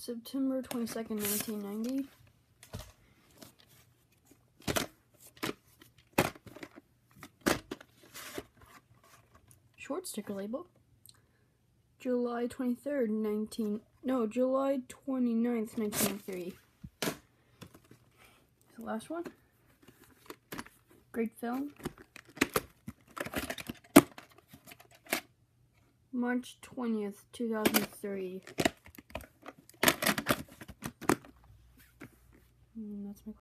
September 22nd, 1990. Short sticker label. July 29th, 1993. The last one. Great film. March 20th, 2003. That's my